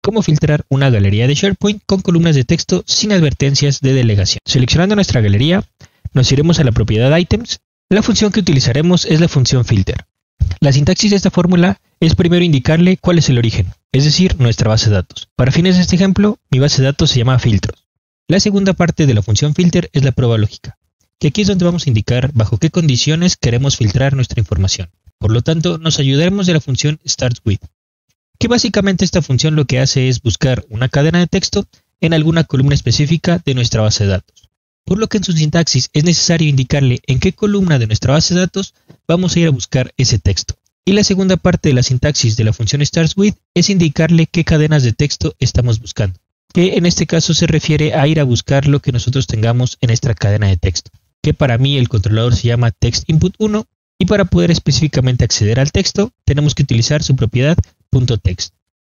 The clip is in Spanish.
cómo filtrar una galería de SharePoint con columnas de texto sin advertencias de delegación. Seleccionando nuestra galería, nos iremos a la propiedad Items. La función que utilizaremos es la función filter. La sintaxis de esta fórmula es primero indicarle cuál es el origen, es decir, nuestra base de datos. Para fines de este ejemplo, mi base de datos se llama filtros. La segunda parte de la función filter es la prueba lógica, que aquí es donde vamos a indicar bajo qué condiciones queremos filtrar nuestra información. Por lo tanto, nos ayudaremos de la función startWith, que básicamente esta función lo que hace es buscar una cadena de texto en alguna columna específica de nuestra base de datos. Por lo que en su sintaxis es necesario indicarle en qué columna de nuestra base de datos vamos a ir a buscar ese texto. Y la segunda parte de la sintaxis de la función startWith es indicarle qué cadenas de texto estamos buscando, que en este caso se refiere a ir a buscar lo que nosotros tengamos en esta cadena de texto, que para mí el controlador se llama textInput1, y para poder específicamente acceder al texto tenemos que utilizar su propiedad .text.